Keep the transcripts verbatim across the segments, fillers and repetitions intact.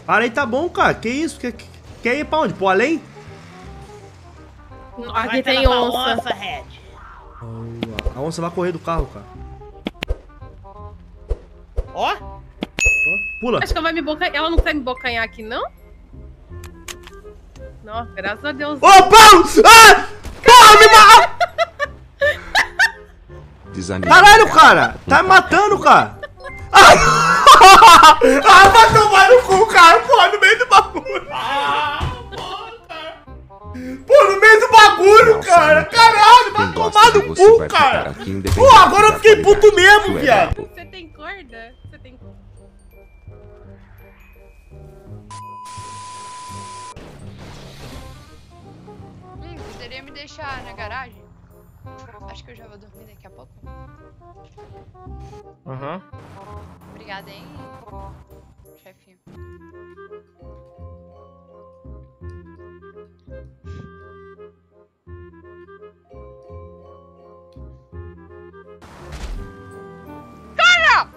Para aí, tá bom, cara. Que isso? Quer, quer ir pra onde? Pro além? Aqui tem onça. onça, Red. A onça vai correr do carro, cara. Ó. Pula. Acho que ela vai me bocanhar. Ela não quer me bocanhar aqui, não? Não, graças a Deus. Ô, Paulo! Ah! Porra, me ma... Caralho, cara! Tá me matando, cara! Ah, vai tomar no cu, cara! Porra, no meio do bagulho! Pô, no meio do bagulho, cara! Caralho, vai tomar no cu, cara! Pô, agora eu fiquei puto mesmo, viado! Você tem corda? Você tem corda? Hum, poderia me deixar na garagem? Acho que eu já vou dormir daqui a pouco. Aham. Obrigada, hein, chefinho. Cara!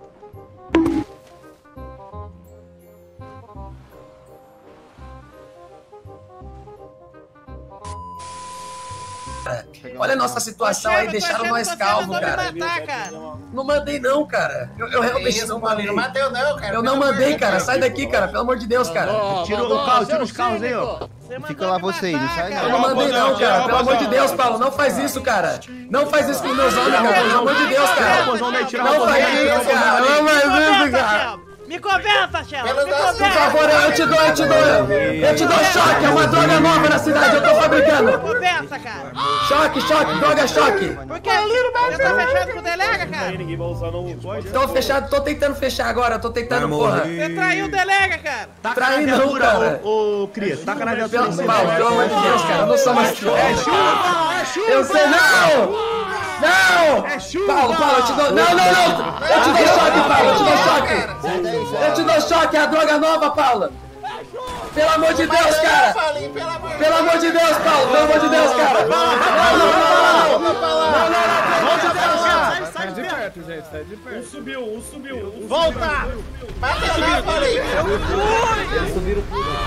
Olha a nossa situação aí, deixaram nós calvos, cara. Não mandei não, cara. Eu, eu realmente não mandei. Não mandei não, cara. Eu não mandei, cara. Sai daqui, cara. Pelo amor de Deus, cara. Tira o carro, tira os carros aí, ó. Fica lá você aí, não sai Eu não. não mandei não, cara. Pelo amor de Deus, Paulo. Não faz isso, cara. Não faz isso com meus homens, cara. Pelo amor de Deus, cara. Não faz isso, cara. Não faz isso, cara. Me conversa, Shell! Me Por conversa! favor, eu te dou, eu te dou. Eu te dou choque. É uma droga nova na cidade. Eu tô fabricando. Conversa, cara! Choque, choque. Droga choque. Por que? Você tá fechado com o delega, cara? Tô fechado. Tô tentando fechar agora. Tô tentando, porra. Você traiu o delega, cara! Taca Trai na não, viatura, cara. ô, ô, Cria. Taca na viatura. Pelo pelo amor de Deus, cara. Eu não sou mais troll. Eu sei, não! Não! É chuva! Paulo, Paulo, eu te dou. Não, não, não! Eu te dou choque, Paulo, eu te dou choque! Eu te dou choque, é a droga nova, Paulo! Pelo amor de Deus, cara! Pelo amor de Deus, Paulo! Pelo amor de Deus, cara! Não, não, não, não! Não, não, não! Volta pra cá! Sai de perto, gente, sai de perto. Um subiu, um subiu. Um Volta! Mata lá, falei! Eles subiram tudo.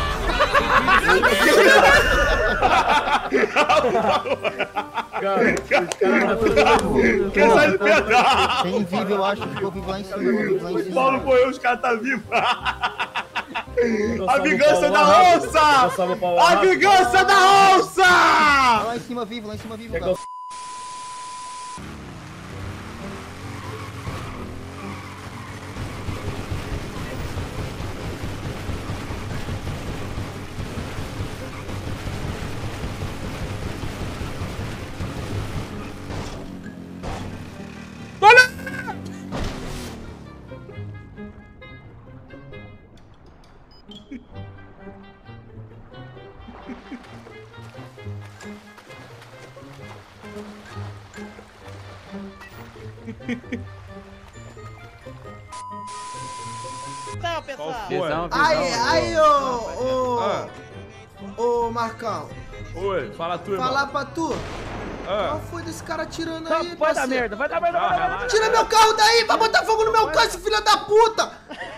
Cara, os caras mataram. Quem sai de perto? Tem vivo, eu acho. Ficou vivo lá em cima. Vivo lá em O cima. Paulo morreu, os caras tá vivos. A vingança da onça! A vingança da Tá onça! lá em cima vivo, lá em cima vivo, cara. Então, pessoal! Visão, Aí, aí, ô, ô, ô, Marcão, Oi, fala tu, irmão. falar pra tu, Ah. qual foi desse cara atirando Não, aí, vai dar parceiro? merda, vai dar merda, vai dar merda! Tira meu carro daí, vai botar fogo no meu carro, esse filho da puta!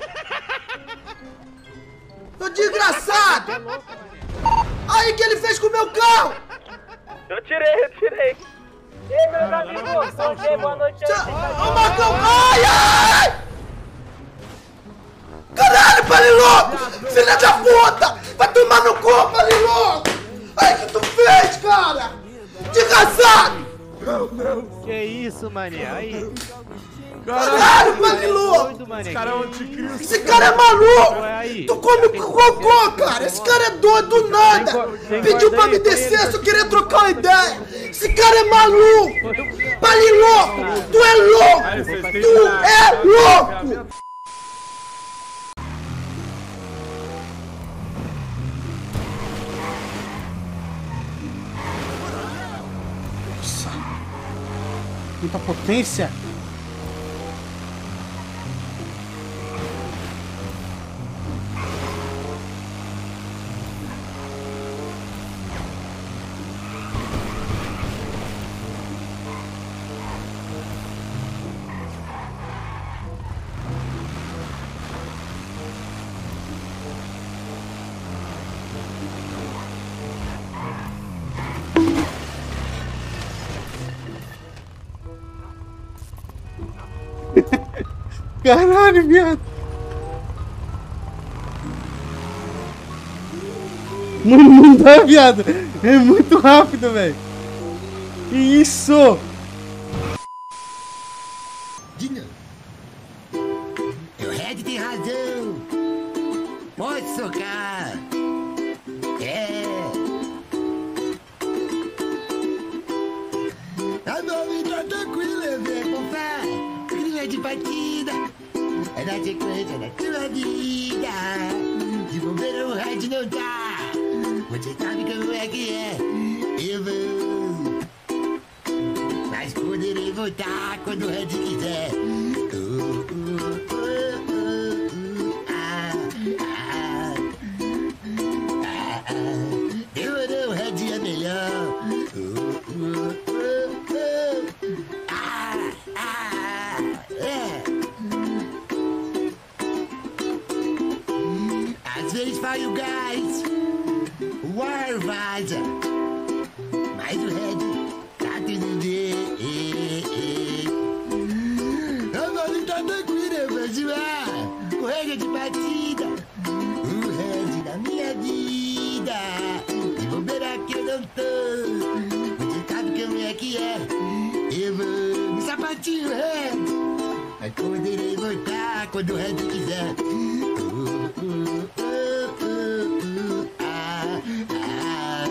Ô desgraçado! Aí, o que ele fez com o meu carro? Eu tirei, eu tirei! Ei, meus amigos, bom dia, boa noite! Ô, Marcão, ai, ai! Caralho, Paliloco! Filha da puta! Vai tomar no cu, Paliloco! Ai, o que tu fez, cara? Desgraçado! Que isso, mané? Aí! Caralho, Paliloco! Doido, mané! Esse cara é um anticristo. Esse cara é maluco! Ué, aí? Tu come cocô, cara! Esse cara é doido do nada! tem Pediu corda pra aí, me tem descer, ele. só queria trocar uma ideia! Esse cara é maluco! Paliloco! Tu é louco! Vocês têm Tu é louco! Nossa! Muita potência! Caralho, viado. Mano, não dá, viado. É muito rápido, velho. Que isso? Dino. O Red tem razão. Pode socar. É. A nome tá tranquila, vem comprar. Linha de partida. É na sequência da tua vida. De bombeiro o Red não dá. Você sabe como é que é. Eu vou. Mas poderei voltar quando o Red quiser. Uh, uh, uh, uh, uh, ah, ah, ah, ah. Demorou, o Red é melhor. Uh, uh, uh, uh, ah, ah, é. Às vezes vai o gás, o ar vaza, mas o Red tá tudo bem. A mãe tá tranquila, eu vou zoar. O Red é de batida, o Red da minha vida. De bobeira que eu não tô, você sabe como é que é. Eu vou no sapatinho Red, mas poderei voltar quando o Red quiser. Uh, uh, uh, uh, uh, ah, ah,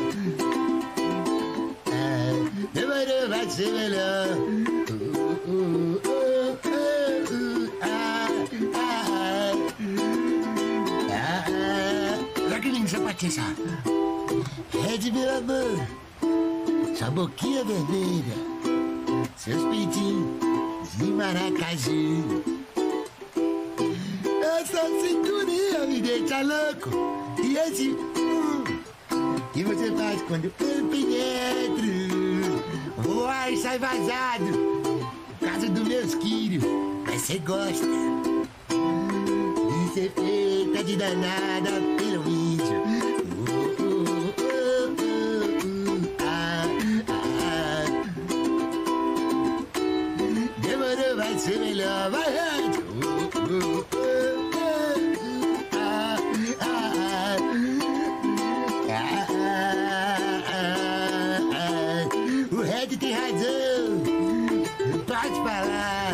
ah. Demorou, vai ser melhor. Uh, uh, uh, uh, uh, ah, ah, ah, ah. Jacqueline, sapatinho, só. Red, meu amor, sua boquinha vermelha, seus peitinhos de maracaju. Essa cinturinha me deixa louco. E esse hum, que você faz quando eu penetro, o ar sai vazado por causa dos meus quilos. Mas você gosta de ser feita de danada pelo índio. Uh, uh, uh, uh, uh, ah, ah. Demorou, vai ser melhor. Vai, Red. Uh, uh, uh. O Red tem razão. Pode falar.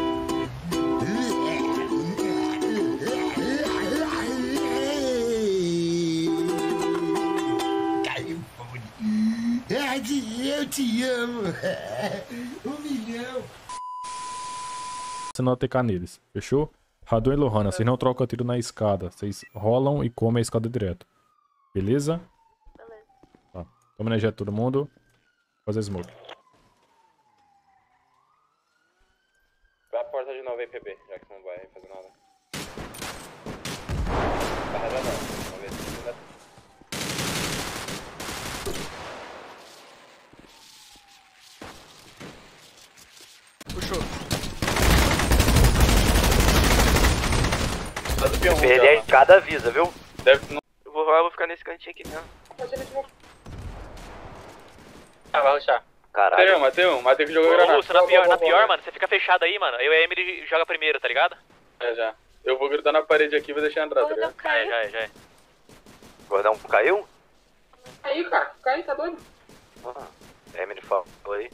Caiu fone. Red, eu te amo. Um milhão. Você não atacar neles, fechou? Radon e Lohana, vocês não trocam tiro na escada. Vocês rolam e comem a escada direto. Beleza? Beleza. Tá. Toma energia todo mundo. Fazer smoke. Vai a porta de novo aí, P B, já que você não vai fazer nada. Tá rezando, vamos ver se ainda... Puxou. Perder a escada avisa, viu? Deve... Eu vou lá, vou ficar nesse cantinho aqui mesmo. Ah, vai rushar. Caralho. Matei um, matei um, matei que jogou granada. Lúcio, na pior, na pior, mano, você fica fechado aí, mano. Eu e a Emily joga primeiro, tá ligado? É, já. Eu vou grudar na parede aqui e vou deixar entrar, tá ligado? Já é, já é, já é. Gordão caiu? Aí, cara, caiu, tá doido? Ah, a Emily falou aí.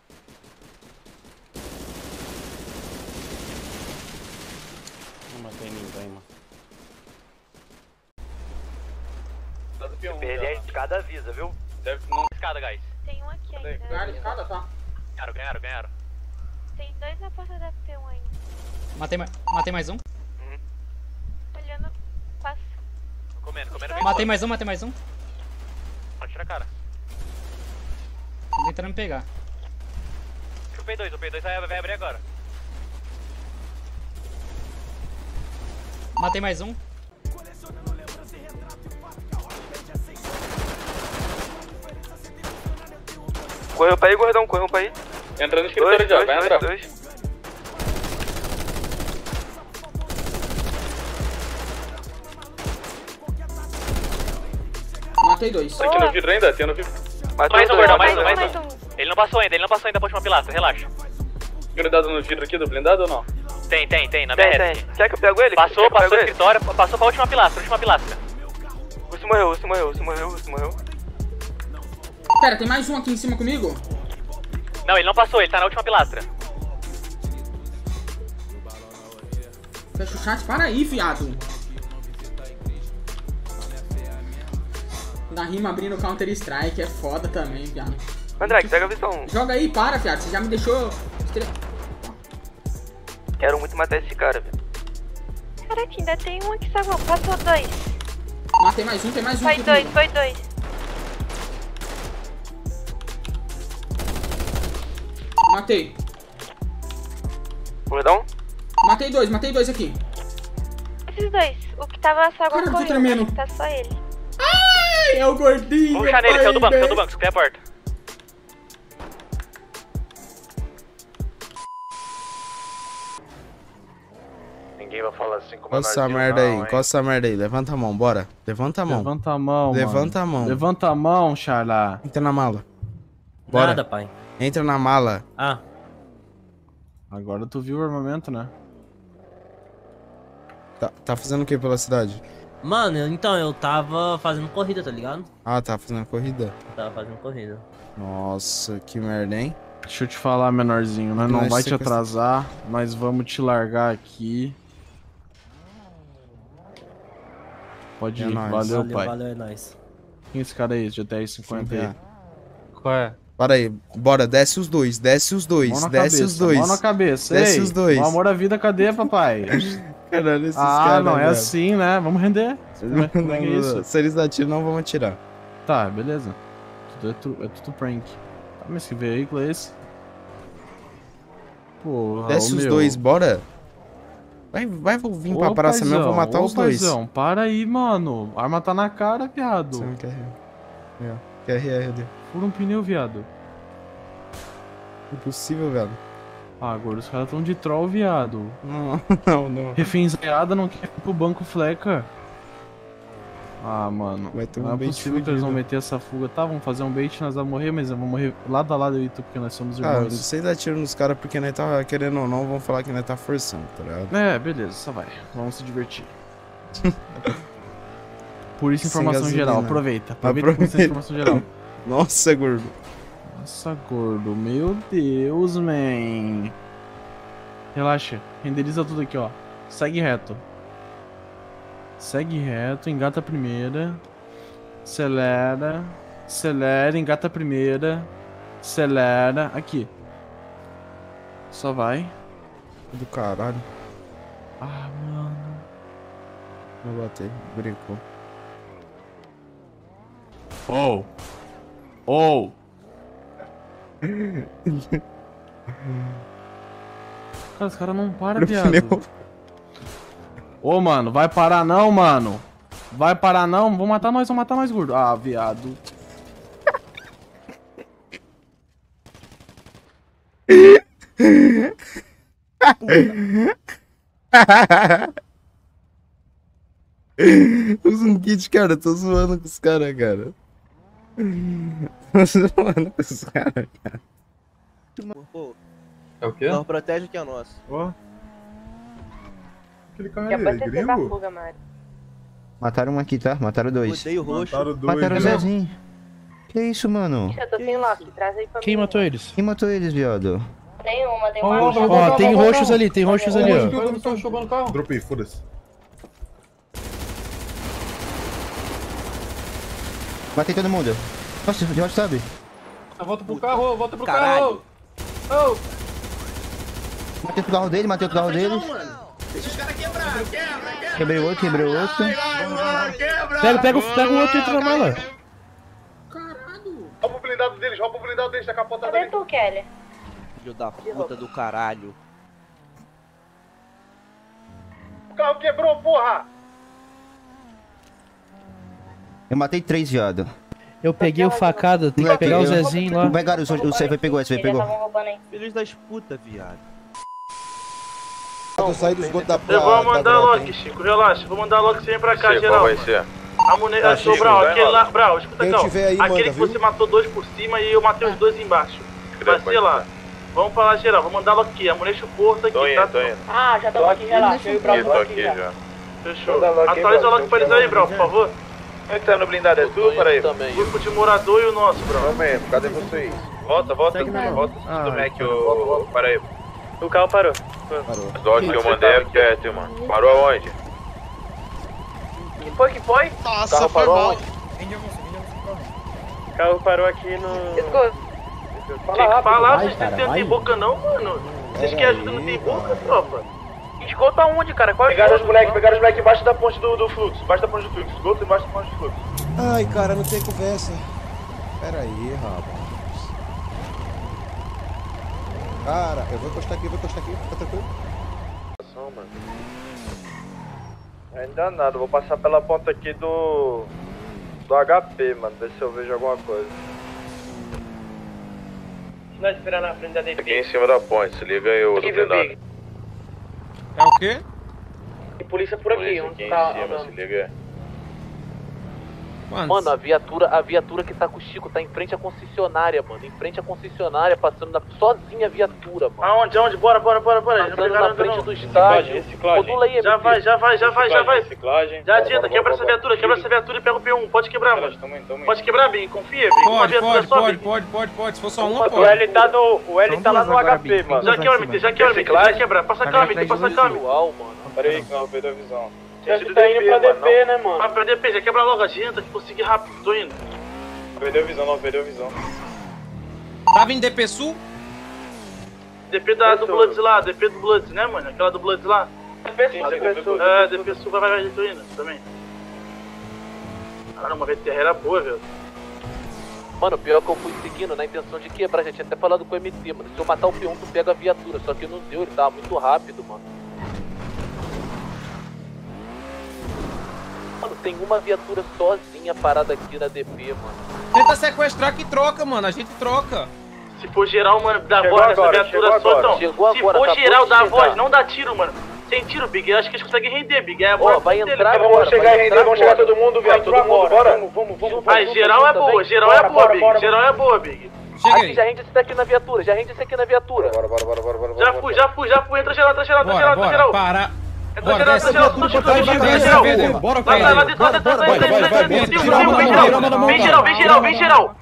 Não matei ninguém, mano. Perder a escada avisa, viu? Deve não... Escada, guys. Tem um aqui ainda. Ganharam a escada, tá? Ganharam, ganharam, ganharam. Tem dois na porta da P um ainda. Matei, ma matei mais um. Uhum. Olhando, passa. Comendo, comendo bem. Matei mais um, matei mais um. Pode tirar a cara. Tô tentando me pegar. O P dois, o P dois vai, vai abrir agora. Matei mais um. Correu pra aí, gordão, correu pra aí. Entra no escritório já, vai entrar. Dois. Matei dois. Aqui no vidro ainda, tem no vidro. Mais um, gordão, mais um, mais um. Ele não passou ainda, ele não passou ainda pra última pilastra, relaxa. Grudado no vidro aqui do blindado ou não? Tem, tem, tem, na minha reta. Quer que eu pego ele? Passou, passou o escritório, passou pra última pilastra, última pilastra. O Russo morreu, o Russo morreu, o Russo morreu, o Russo morreu. Pera, tem mais um aqui em cima comigo? Não, ele não passou, ele tá na última pilastra. Fecha o chat, para aí, viado. Da rima abrindo Counter Strike é foda também, viado. André, pega a visão. Joga aí, para, viado. Você já me deixou. Quero muito matar esse cara, velho. Caraca, ainda tem um aqui, sabe? Passou dois. Matei mais um, tem mais um. Foi dois, foi dois. Matei. Gordão? Matei dois, matei dois aqui. Esses dois. O que tava só Cara, eu tô tremendo. Tá só ele. Ai, é o gordinho. Vamos puxar nele, saiu do banco, saiu do banco, escreve a porta. Ninguém vai falar assim como Encosta essa merda aí, encosta essa merda aí. Levanta a mão, bora. Levanta a mão. Levanta a mão, Levanta a mão. Levanta a mão, Xará. Entra na mala. Bora. Nada, pai. Entra na mala. Ah. Agora tu viu o armamento, né? Tá, tá fazendo o que pela cidade? Mano, então, eu tava fazendo corrida, tá ligado? Ah, tá fazendo corrida? Tava fazendo corrida. Nossa, que merda, hein? Deixa eu te falar, menorzinho, nós não Nós vai te sequestra- atrasar, nós vamos te largar aqui. Pode É ir, nóis. valeu, Valeu, pai. valeu, é nóis. Quem é esse cara aí, G T R cinquenta aí? Qual é? Para aí, bora, desce os dois, desce os dois, Mão na desce cabeça, os dois. Mão na cabeça, Desce ei, os dois. O amor à vida, cadê, papai? Caralho, esses ah, caras, não é velho. assim, né? Vamos render. Como é, como é que é Não, isso? se eles atiram, não vamos atirar. Tá, beleza. Tudo é, tu, é tudo prank. Tá, mas que veículo é esse? Porra, Desce ô, os meu. dois, bora. Vai, vai vir pra Ô, praça mesmo, eu vou matar ô, os dois. paizão, para aí, mano. A arma tá na cara, viado. Você não quer rir. É, quer rir, é rir. Fura um pneu, viado. Impossível, velho. Ah, gordo, os caras tão de troll, viado. Não, não, não. Refenzaiada não quer ir pro banco fleca. Ah, mano. Vai ter um não é bait possível que eles vão fudido. meter essa fuga. Tá, vamos fazer um bait, nós vamos morrer, mas vamos morrer lado a lado, eu e tu, porque nós somos Cara, irmãos. vocês atiram nos caras porque nós tá querendo ou não, vão falar que nós tá forçando, tá ligado? É, beleza, só vai. Vamos se divertir. Por isso, Sem informação gasolina. geral. Aproveita. Aproveita, Aproveita. Por isso, informação geral. Nossa, gordo. Nossa, gordo. Meu Deus, man. Relaxa. Renderiza tudo aqui, ó. Segue reto. Segue reto, engata a primeira. Acelera. Acelera, engata a primeira. Acelera. Aqui. Só vai. Do caralho. Ah, mano. Vou bater. Brincou. Oh. Oh. Cara, os caras não param, No viado. pneu. Ô, mano, vai parar não, mano. Vai parar não, vão matar nós, vão matar nós, gordo. Ah, viado. Usa um kit, cara. Tô zoando com os caras, cara. Tô zoando com os caras, cara. É o quê? Não protege que é nosso. Ó. Aquele Já pode ter pra fuga, Mário. Mataram um aqui, tá? Mataram dois. Odeio roxo. Mataram dois. Mataram o Zezinho. Que isso, mano? Eu tô sem lock, traz aí pra Quem mim. matou eles? Quem matou eles, viado? Tem uma, tem Ó, uma. ó, tem roxos ali, tem roxos ali, ó. Dropei, foda-se. Matei todo mundo. Nossa, de onde sabe? Volta pro carro, volta pro Caralho. carro. Matei o carro dele, matei o carro dele. Deixa os caras quebrar, quebra, quebra. Quebrei outro, quebrei outro. Pega, pega, o- pega o outro e entra na mala. Rouba o blindado deles, rouba o blindado deles, tá capotada Cadê ali. tu, Kelly? Filho da puta do caralho. O carro quebrou, porra. Eu matei três, viado. Eu peguei o facada, tem que pegar o Zezinho lá. Pegaram, o C V pegou, o C V pegou. Filhos das putas, viado. Eu saí dos esgotos da Eu vou mandar logo, Chico, relaxa. Vou mandar logo, você vem pra cá, Chico, geral. qual vai ser? A munição, Tá, ah, Chico, Brau, vai aquele lá. lá, Brau, escuta Quem aqui, ó. tiver aí, Aquele manda, que viu? você matou dois por cima e eu matei os dois embaixo. Vai ser lá. Vamos pra lá, geral. Vamos mandar logo aqui. Amunece o porto aqui, Tô indo, tá? tô indo. Ah, já estamos aqui, relaxa. Eu e o Brau Tô aqui já. Fechou. Atualiza logo pra eles aí, Brau, por favor. Quem tá no blindado? É tu, peraí? O grupo de morador e o nosso, Brau. Não mesmo, cadê vocês? Volta, volta, volta do Mac, ô... Peraí. O carro parou. Parou. As lojas que eu mandei é perto, mano. Parou aonde? Que foi, que foi? Nossa, carro parou aonde? O carro parou aqui no... Escuta. Tem que falar, vocês não tem boca não, mano. Vocês querem ajuda, não tem boca, tropa. Esgoto aonde, cara? Qual é o Pegaram os moleques, pegaram os moleques embaixo da ponte do, do fluxo, embaixo da ponte do fluxo, esgoto embaixo da ponte do fluxo. Ai, cara, não tem conversa. Pera aí, rapaz. Cara, eu vou encostar aqui, vou encostar aqui, fica tranquilo. Mano. Ainda nada, vou passar pela ponta aqui do... do H P, mano, ver se eu vejo alguma coisa. Nós esperar na frente da D P. Aqui em cima da ponte, se liga aí, ô blindado. É o quê? Tem polícia por aqui, Polícia onde aqui tá em cima, andando. se liga aí. Mano, Mano, a viatura, a viatura que tá com o Chico tá em frente à concessionária, mano. Em frente à concessionária, passando na, sozinha a viatura, mano. Aonde, aonde? Bora, bora, bora, bora. Passando na frente do estádio. Modula aí, Já vai, já vai, já vai, já vai. Reciclagem. Já adianta, quebra essa viatura, quebra essa viatura e pega o P um. Pode quebrar, mano. Pode quebrar, Bim, confia, Bim. Uma pode, viatura pode, só, pode, Bim. pode, pode, pode. Se for só uma, O pode. L tá no. O L tá lá no H P, mano. Já quebra, M T, já quebra, M T, já quebra. Passa câmera, M T, passa câmera. Pera aí, calma, perdeu a visão. A gente tá indo pra D P, né, mano? Ah, pra D P, já quebra logo a agenda, que consegui rápido, tô indo. Perdeu a visão, não, perdeu a visão. Tá vindo D P Sul? D P da, do Bloods lá, D P do Bloods, né, mano? Aquela do Bloods lá. D P Sul, é, D P Sul vai, vai, vai, tô indo também. Caramba, a V T R era boa, velho. Mano, pior que eu fui seguindo na intenção de quebrar, já tinha até falado com o M T, mano. Se eu matar o P um, tu pega a viatura, só que não deu, ele tava muito rápido, mano. Mano, tem uma viatura sozinha parada aqui na D P, mano. Tenta sequestrar que troca, mano. A gente troca. Se for geral, mano, dá Chegou voz nessa agora, viatura chegou só, agora. então. Chegou Se agora, for acabou geral, de dá chegar. voz, não dá tiro, mano. Sem tiro, Big, eu acho que eles conseguem render, Big. É a Ó, vai dele. entrar Então agora. vamos chegar vai e render, entrar vamos chegar agora. todo mundo, viado, todo mundo, bora. Vamos, vamos, vamos. Aí, geral é boa, geral é boa, Big. Geral é boa, Big. Chega Aqui, aí. já rende esse daqui na viatura, já rende esse aqui na viatura. Bora, bora, bora, bora, bora. Já fui, já fui, já fui. Entra geral, entra geral, entra Bora, geral, entra bora, geral. para. Entra Bora, geral, desce entra a geral. viatura, Entra vai, geral, vai, entra vai, geral. vai, vai, bora, Vai, vai, vai, dentro, dentro, dentro, vai, vai, vai, vai, Vem tira, geral, manda a vem mão, tira, manda a mão, Vem cara. geral, vem geral, vem geral.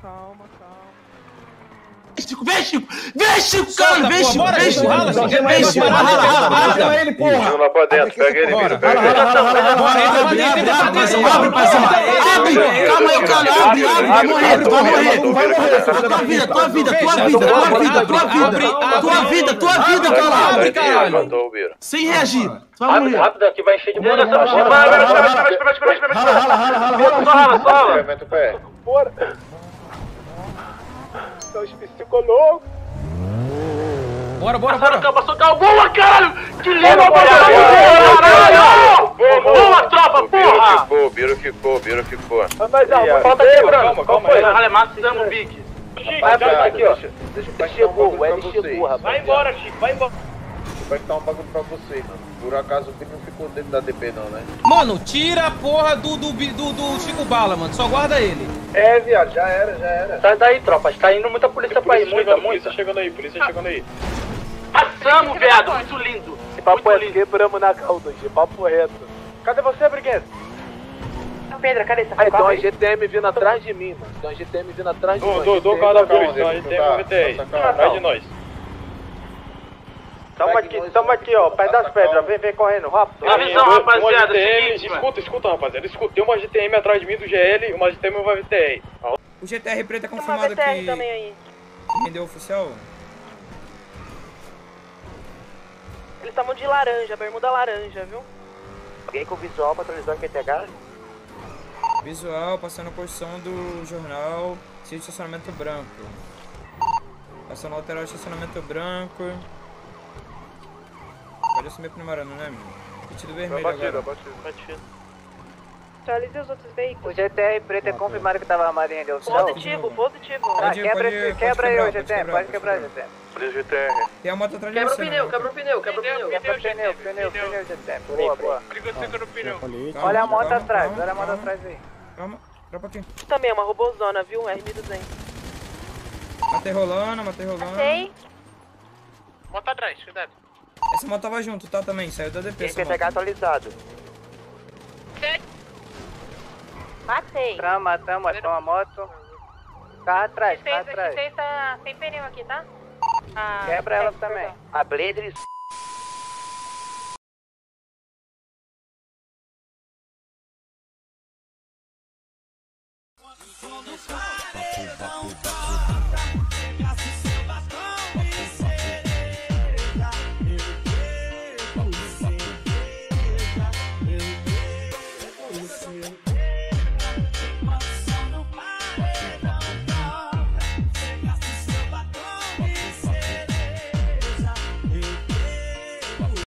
Chico, vem, Chico! Vem, Chico, Solta, cara! Vem, pô, Chico! bora, Vem, Chico, Chico! rala, Chico. Vem, Chico! Rala, rala, rala! ele, porra! Vamos lá pra dentro, pega ele, Bora. Vitor, pega ele. Bora, entra pra dentro, entra pra dentro. Abre, parceiro! Abre! Calma aí, cara! Abre, abre! Vai morrer, tu vai morrer! Tu vai morrer! Tua vida, tua vida, tua vida, tua vida, tua vida! Tua vida, tua vida, cara! Abre, caralho. Mandou o Biro. Sem reagir! Tu vai morrer! Rápido aqui, vai encher de bola. Vai, vai, vai, vai, vai, vai, vai, vai, vai, vai. Rala, rala, rala, rala, Só rala, só rala. Mete o pé. Bora, bora, Passaram o bora. carro, passou o carro. Boa, caralho! Que lindo, caralho! Boa, tropa, O Biro porra! ficou, o Biro ficou, o Biro ficou. Mas a bola tá quebrando. Qual foi? Caralho, matamos o Big. Vai, vai, aqui, ó. Deixa eu Chegou, o L chegou, rapaz. Vai embora, Chico, vai embora. Vai estar um bagulho pra você, mano. Por acaso o Biro não ficou dentro da D P não, né? Mano, tira a porra do, do, do, do Chico Bala, mano. Só guarda ele. É, viado, já era, já era. Sai daí, tropa. Tá indo muita polícia pra ir, muita, muita. Polícia chegando aí, polícia chegando aí. Passamos, viado, muito lindo. Papo reto, quebramos na calda, G, papo reto. Cadê você, Brigueiro? Pedro, cadê essa Aí, tem uma G T M vindo atrás de mim, mano. Tem uma G T M vindo atrás de nós. Do, do, carro da polícia, a gente tem um V T I, atrás de nós. Tamo aqui, tamo aqui, ó, pé das pedras, vem, vem correndo, rápido. Avisão, rapaziada, seguinte, mano. Escuta, escuta, rapaziada, escuta, tem uma G T M atrás de mim do G L e uma G T M e uma V T I. O G T R preto é Tem uma confirmado V T R que também aí. rendeu oficial. Eles estavam de laranja, bermuda laranja, viu? Alguém com visual pra atualizar o Q T H? Visual, passando a porção do jornal, sítio de estacionamento branco. Passando na lateral de estacionamento branco. Pode assumir primeiro, não é, meu? Sentido vermelho agora. Batido. Atualize os outros veículos. O G T R preto é confirmado que tava armado em render Positivo, positivo. Pode, quebra pode, esse- pode quebra aí quebrar, o G T M, pode quebrar o G T M. Polícia G T R. Tem a moto atrás de Quebra o você, pneu, né? quebra o pneu, quebra o pneu. Quebra o pneu, pneu, pneu, G T M. Boa, boa. Calma, Olha a moto calma, atrás, calma, olha a moto calma. atrás aí. Calma, tropa aqui. Também é uma robozona, viu? R mil e duzentos. Matei rolando, matei rolando. Matei. Moto atrás, cuidado. Essa moto tava junto, tá? Também, saiu da D P. Quem quer pegar atualizado? Matei. Trama, matamos, matamos a moto. Carro atrás, carro atrás. Vocês tá sem pneu aqui, tá? Ah, Quebra ela também. A Blader. Você